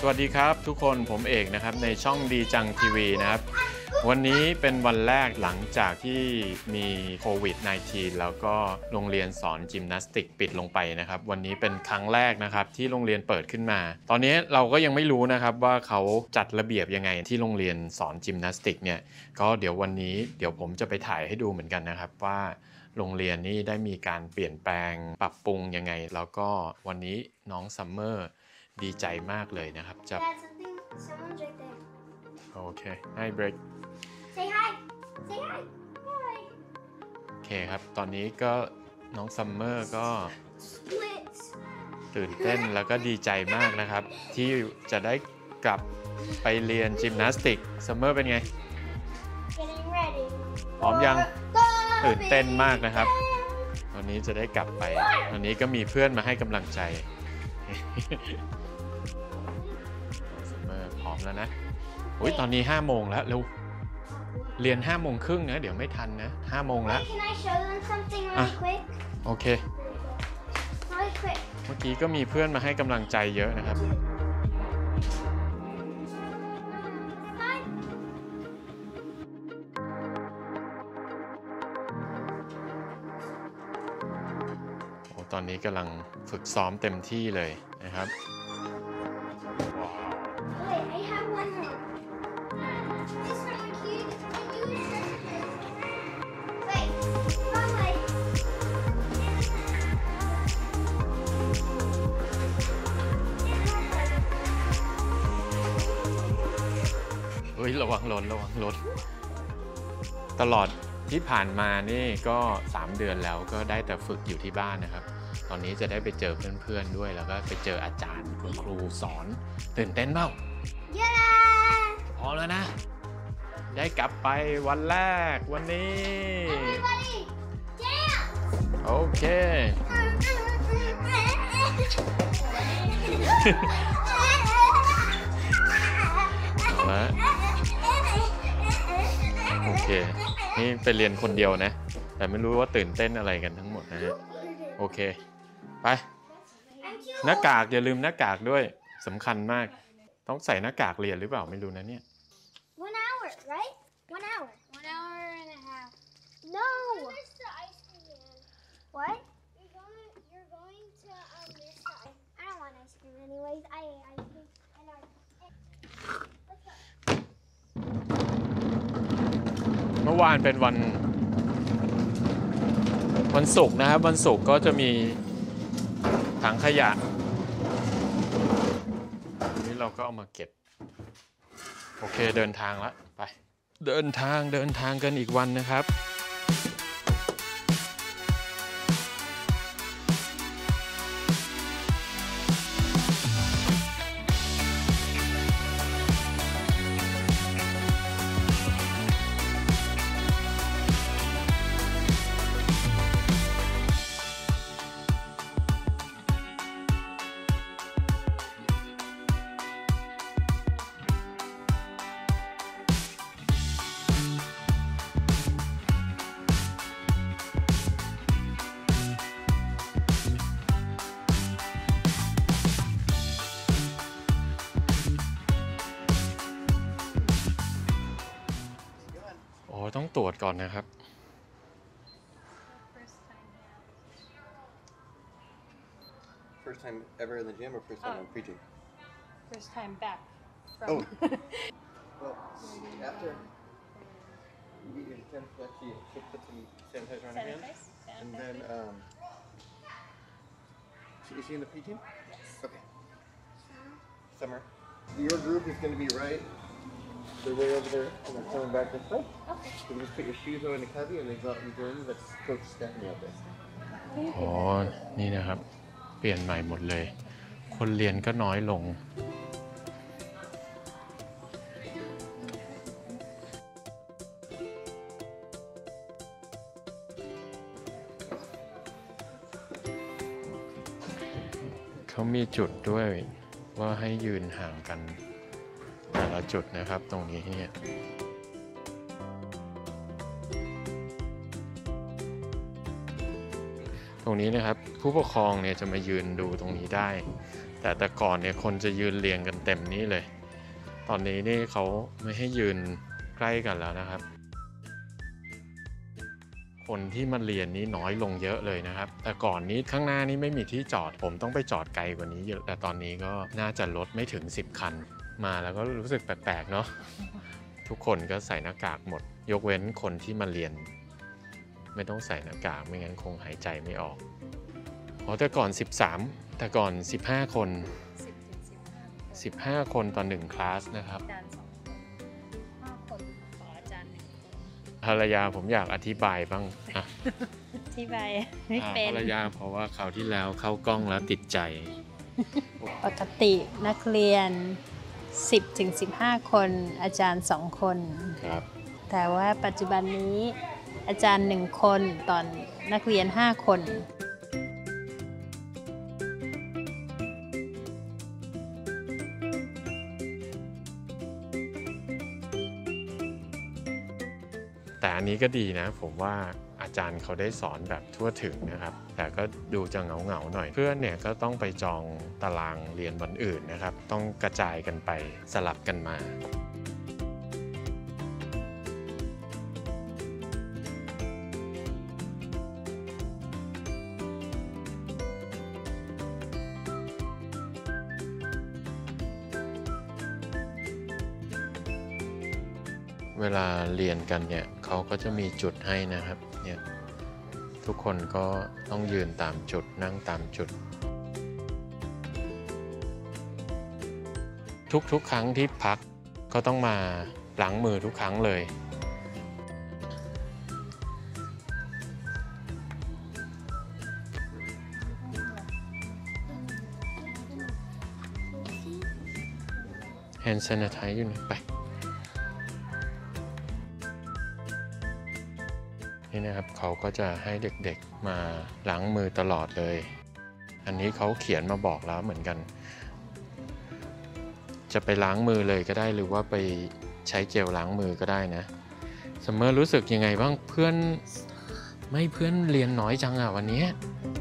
สวัสดีครับทุกคนผมเอกนะครับในช่องดีจังทีวีนะครับวันนี้เป็นวันแรกหลังจากที่มีโควิด -19 แล้วก็โรงเรียนสอนยิมนาสติกปิดลงไปนะครับวันนี้เป็นครั้งแรกนะครับที่โรงเรียนเปิดขึ้นมาตอนนี้เราก็ยังไม่รู้นะครับว่าเขาจัดระเบียบยังไงที่โรงเรียนสอนยิมนาสติกเนี่ยก็เดี๋ยววันนี้ผมจะไปถ่ายให้ดูเหมือนกันนะครับว่าโรงเรียนนี้ได้มีการเปลี่ยนแปลงปรับปรุงยังไงแล้วก็วันนี้น้องซัมเมอร์ดีใจมากเลยนะครับจะ Someone's right there. โอเคให้เบรก Say hi. Say hi. Hi. โอเคครับตอนนี้ก็น้องซัมเมอร์ก็ Splits. ตื่นเต้นแล้วก็ดีใจมากนะครับที่จะได้กลับไปเรียนยิมนาสติกซัมเมอร์เป็นไง Getting ready. พร้อมยัง Go. ตื่นเต้นมากนะครับตอนนี้จะได้กลับไปตอนนี้ก็มีเพื่อนมาให้กำลังใจซัมเมอร์พร้อมแล้วนะอุ๊ยตอนนี้5 โมงแล้วเร็วเรียน5 โมงครึ่งนะเดี๋ยวไม่ทันนะ5 โมงแล้ว Can I show them something really quick? โอเค Really quick. เมื่อกี้ก็มีเพื่อนมาให้กำลังใจเยอะนะครับ Hi. โอ้ตอนนี้กำลังฝึกซ้อมเต็มที่เลยนะครับ Wait, I have one more. This one cute. Can you show this? Wait. Wrong way. เฮ้ยระวังรถตลอดที่ผ่านมานี่ก็3 เดือนแล้วก็ได้แต่ฝึกอยู่ที่บ้านนะครับตอนนี้จะได้ไปเจอเพื่อนๆด้วยแล้วก็ไปเจออาจารย์คุณครูสอนตื่นเต้นเปล่า Yeah. พร้อมแล้วนะ ได้กลับไปวันแรกวันนี้ Everybody, dance. โอเคเอาละโอเคนี่ไปเรียนคนเดียวนะแต่ไม่รู้ว่าตื่นเต้นอะไรกันทั้งหมดนะฮะโอเคไปหน้ากากอย่าลืมหน้ากากด้วยสำคัญมากต้องใส่หน้ากากเรียนหรือเปล่าไม่รู้นะเนี่ย 1 hour, right? 1 hour. 1 hour and a half. No. Where's the ice cream man? What? You're going to this side. I don't want ice cream anyways. I know. เมื่อวานเป็นวันศุกร์นะครับวันศุกร์ก็จะมีถังขยะนี้เราก็เอามาเก็บโอเคเดินทางแล้วไปเดินทางกันอีกวันนะครับต้องตรวจก่อนนะครับ First time ever in the gym or first time in preaching? First time back from. Oh. Well, after you get your gym flex, you should put some sanitizer on your hands. And then, is she in the preaching? Yes. Okay. Summer. Your group is going to be right. They're way over there, and they're coming back this way. Okay. So you just put your shoes on in the cubby, and they go out in the journey. That's Coach Stephanie out there. อ๋อนี่นะครับเปลี่ยนใหม่หมดเลยคนเรียนก็น้อยลงเขามีจุดด้วยว่าให้ยืนห่างกันแต่ละจุดนะครับตรงนี้เนี่ย ตรงนี้นะครับผู้ปกครองเนี่ยจะมายืนดูตรงนี้ได้แต่ก่อนเนี่ยคนจะยืนเรียงกันเต็มนี้เลยตอนนี้นี่เขาไม่ให้ยืนใกล้กันแล้วนะครับคนที่มาเรียนนี้น้อยลงเยอะเลยนะครับแต่ก่อนนี้ข้างหน้านี้ไม่มีที่จอดผมต้องไปจอดไกลกว่านี้เยอะแต่ตอนนี้ก็น่าจะลดไม่ถึง10 คันมาแล้วก็รู้สึกแปลกๆเนาะทุกคนก็ใส่หน้ากากหมดยกเว้นคนที่มาเรียนไม่ต้องใส่หน้ากากไม่งั้นคงหายใจไม่ออกแต่ก่อน13แต่ก่อน15 คน15 คนต่อ1คลาสนะครับอาจารย์2 คน5 คนต่ออาจารย์1 คนภรรยาผมอยากอธิบายบ้างอธิบายไม่เป็นภรรยาเพราะว่าคราวที่แล้วเข้ากล้องแล้วติดใจปกตินักเรียน10-15 คนอาจารย์2 คนครับแต่ว่าปัจจุบันนี้อาจารย์1 คนต่อนักเรียน5 คนแต่อันนี้ก็ดีนะผมว่าอาจารย์เขาได้สอนแบบทั่วถึงนะครับแต่ก็ดูจะเหงาหน่อยเพื่อนเนี่ยก็ต้องไปจองตารางเรียนวันอื่นนะครับต้องกระจายกันไปสลับกันมาเวลาเรียนกันเนี่ยเขาก็จะมีจุดให้นะครับเนี่ยทุกคนก็ต้องยืนตามจุดนั่งตามจุดทุกครั้งที่พักก็ต้องมาล้างมือทุกครั้งเลยแฮนด์แซนิไทซ์อยู่ไหนไปนี่นะครับเขาก็จะให้เด็กๆมาล้างมือตลอดเลยอันนี้เขาเขียนมาบอกแล้วเหมือนกันจะไปล้างมือเลยก็ได้หรือว่าไปใช้เจลล้างมือก็ได้นะซัมเมอร์รู้สึกยังไงบ้างเพื่อนเรียนน้อยจังอ่ะวันนี้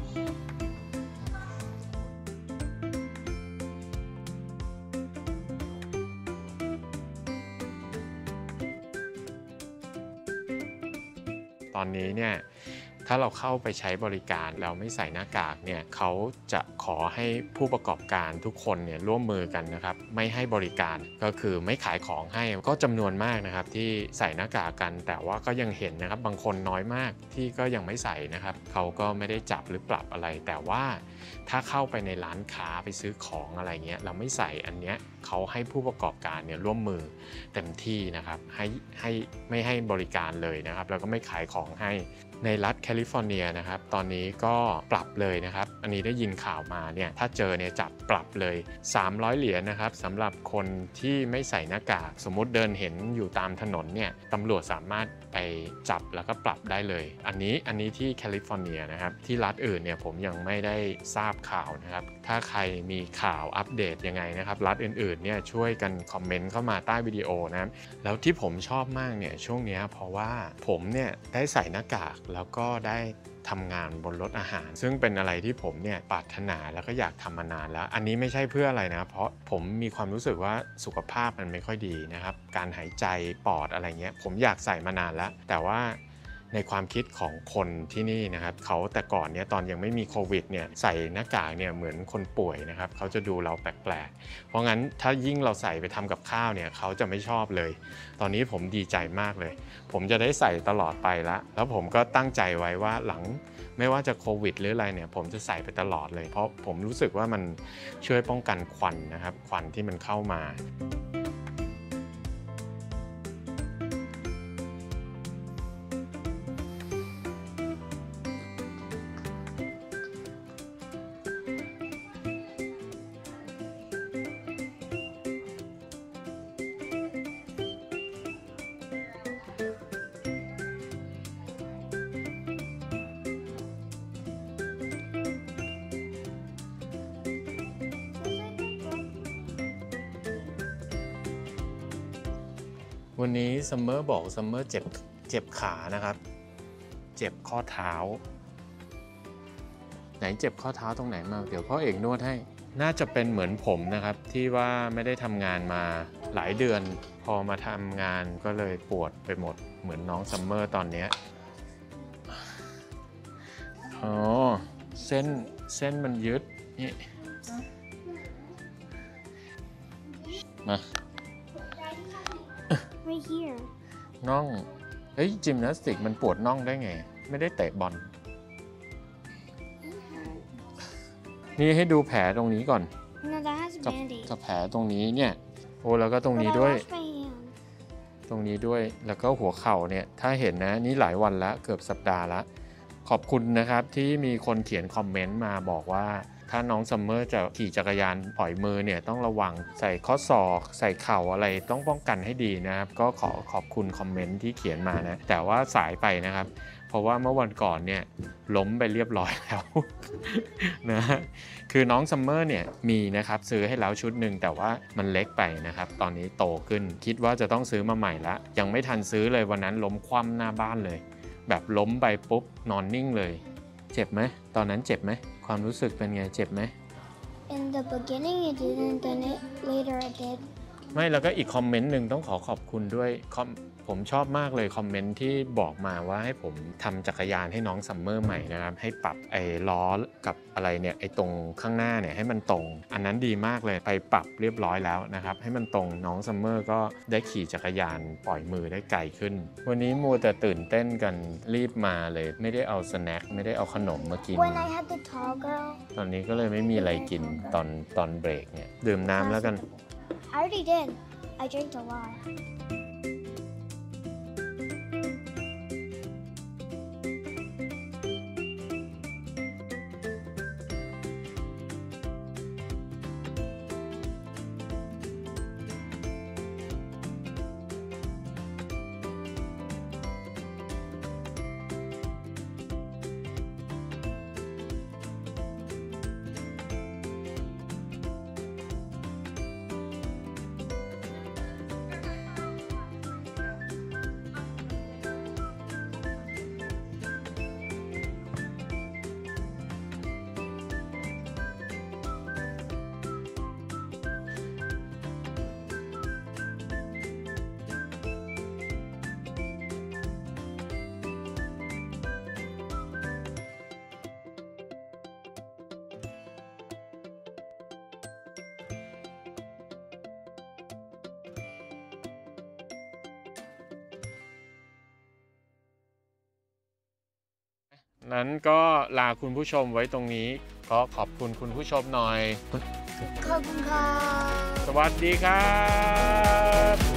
ตอนนี้เนี่ยถ้าเราเข้าไปใช้บริการแล้วไม่ใส่หน้ากากเนี่ยเขาจะขอให้ผู้ประกอบการทุกคนเนี่ยร่วมมือกันนะครับไม่ให้บริการก็คือไม่ขายของให้ก็จำนวนมากนะครับที่ใส่หน้ากากกันแต่ว่าก็ยังเห็นนะครับบางคนน้อยมากที่ก็ยังไม่ใส่นะครับเขาก็ไม่ได้จับหรือปรับอะไรแต่ว่าถ้าเข้าไปในร้านค้าไปซื้อของอะไรเงี้ยเราไม่ใส่อันเนี้ยเขาให้ผู้ประกอบการเนี่ยร่วมมือเต็มที่นะครับให้ไม่ให้บริการเลยนะครับแล้วก็ไม่ขายของให้ในรัฐแคลิฟอร์เนียนะครับตอนนี้ก็ปรับเลยนะครับอันนี้ได้ยินข่าวมาเนี่ยถ้าเจอเนี่ยจับปรับเลย300 เหรียญนะครับสำหรับคนที่ไม่ใส่หน้ากากสมมุติเดินเห็นอยู่ตามถนนเนี่ยตำรวจสามารถไปจับแล้วก็ปรับได้เลยอันนี้ที่แคลิฟอร์เนียนะครับที่รัฐอื่นเนี่ยผมยังไม่ได้ทราบข่าวนะครับถ้าใครมีข่าวอัปเดตยังไงนะครับรัฐอื่นๆเนี่ยช่วยกันคอมเมนต์เข้ามาใต้วิดีโอนะครับแล้วที่ผมชอบมากเนี่ยช่วงนี้เพราะว่าผมเนี่ยได้ใส่หน้ากากแล้วก็ได้ทำงานบนรถอาหารซึ่งเป็นอะไรที่ผมเนี่ยปรารถนาแล้วก็อยากทำมานานแล้วอันนี้ไม่ใช่เพื่ออะไรนะเพราะผมมีความรู้สึกว่าสุขภาพมันไม่ค่อยดีนะครับการหายใจปอดอะไรเงี้ยผมอยากใส่มานานแล้วแต่ว่าในความคิดของคนที่นี่นะครับเขาแต่ก่อนเนี่ยตอนยังไม่มีโควิดเนี่ยใส่หน้ากากเนี่ยเหมือนคนป่วยนะครับเขาจะดูเราแปลกๆเพราะงั้นถ้ายิ่งเราใส่ไปทำกับข้าวเนี่ยเขาจะไม่ชอบเลยตอนนี้ผมดีใจมากเลยผมจะได้ใส่ตลอดไปแล้วผมก็ตั้งใจไว้ว่าหลังไม่ว่าจะโควิดหรืออะไรเนี่ยผมจะใส่ไปตลอดเลยเพราะผมรู้สึกว่ามันช่วยป้องกันควันนะครับควันที่มันเข้ามาวันนี้ซัมเมอร์บอกซัมเมอร์เจ็บขานะครับเจ็บข้อเท้าไหนเจ็บข้อเท้าตรงไหนมาเดี๋ยวพ่อเอกนวดให้น่าจะเป็นเหมือนผมนะครับที่ว่าไม่ได้ทำงานมาหลายเดือนพอมาทำงานก็เลยปวดไปหมดเหมือนน้องซัมเมอร์ตอนนี้อ๋อเส้นมันยึดนี่มา Right here. น่องเฮ้ยจิมนาสติกมันปวดน่องได้ไงไม่ได้เตะบอลนี่ให้ดูแผลตรงนี้ก่อน No, that has a กับ band-aid. กับแผลตรงนี้เนี่ยโอ้แล้วก็ตรง But นี้ I ด้วย washed my hand. ตรงนี้ด้วยแล้วก็หัวเข่าเนี่ยถ้าเห็นนะนี่หลายวันแล้วเกือบสัปดาห์ละขอบคุณนะครับที่มีคนเขียนคอมเมนต์มาบอกว่าถ้าน้องซัมเมอร์จะขี่จักรยานปล่อยมือเนี่ยต้องระวังใส่ข้อศอกใส่เข่าอะไรต้องป้องกันให้ดีนะครับก็ขอบคุณคอมเมนต์ที่เขียนมานะแต่ว่าสายไปนะครับเพราะว่าเมื่อวันก่อนเนี่ยล้มไปเรียบร้อยแล้ว นะคือน้องซัมเมอร์เนี่ยมีนะครับซื้อให้แล้วชุดหนึ่งแต่ว่ามันเล็กไปนะครับตอนนี้โตขึ้นคิดว่าจะต้องซื้อมาใหม่ละยังไม่ทันซื้อเลยวันนั้นล้มคว่ำหน้าบ้านเลยแบบล้มไปปุ๊บนอนนิ่งเลยเจ็บไหมตอนนั้นเจ็บไหมความรู้สึกเป็นไงเจ็บไหม In the beginning, it didn't. Then later, it did. ไม่แล้วก็อีกคอมเมนต์หนึ่งต้องขอบคุณด้วยผมชอบมากเลยคอมเมนต์ที่บอกมาว่าให้ผมทำจักรยานให้น้องซัมเมอร์ใหม่นะครับให้ปรับไอ้ล้อกับอะไรเนี่ยไอ้ตรงข้างหน้าเนี่ยให้มันตรงอันนั้นดีมากเลยไปปรับเรียบร้อยแล้วนะครับให้มันตรงน้องซัมเมอร์ก็ได้ขี่จักรยานปล่อยมือได้ไกลขึ้นวันนี้มัวแต่ตื่นเต้นกันรีบมาเลยไม่ได้เอาสแน็คไม่ได้เอาขนมมากิน When I had the tall girl, ตอนนี้ก็เลยไม่มีอะไรกินตอนเบรกเนี่ยดื่มน้ำแล้วกัน I already did. I drank a lot. นั้นก็ลาคุณผู้ชมไว้ตรงนี้ก็ขอบคุณคุณผู้ชมหน่อยขอบคุณค่ะสวัสดีครับ